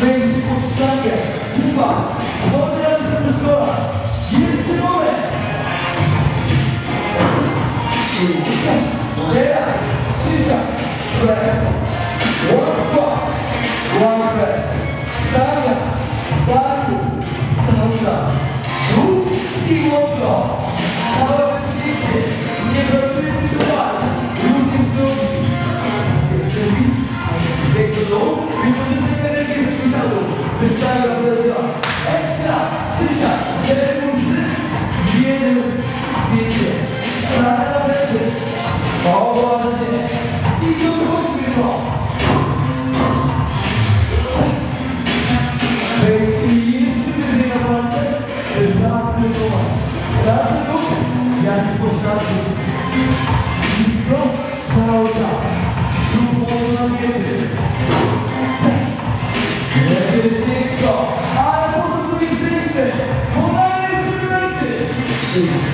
Weź pod szlangę. Ufa. Spojrzę na sobie szkoła. Jeszcze moment. Teraz. Przysiad. Press. One squat. One press. Sztanga. Startu. Cały czas. Ruch i mocno. Całe wypchnięcie. Nie pracuje indywidualnie. Również nogi. Jest drugi. Zejdź do dołu. Wykorzystaj energię z przysiadu. Wystarczy wyraźna. Ekstra. Przysiad. 4 musy. 1. Wiecie. Sztanga na plecy. O właśnie. I dochodźmy to. Jeśli jeszcze wyżej na palce, zaakcentować. Razem lub jak pośladki. Blisko cały czas. Brzuch mocno napięty. Będzie ciężko, ale po to tu jesteśmy. Podajmy suplementy.